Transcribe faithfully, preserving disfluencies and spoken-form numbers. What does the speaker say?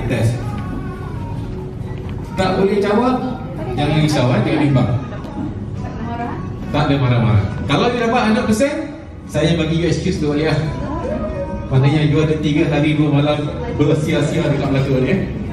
test. Tak boleh jawab, jangan risau, eh? Jangan bimbang. Tak ada marah-marah. Kalau dia dapat one hundred percent, saya bagi you excuse dulu ya. Maknanya you ada tiga hari dua malam bersia-sia dekat Melaka ni, eh?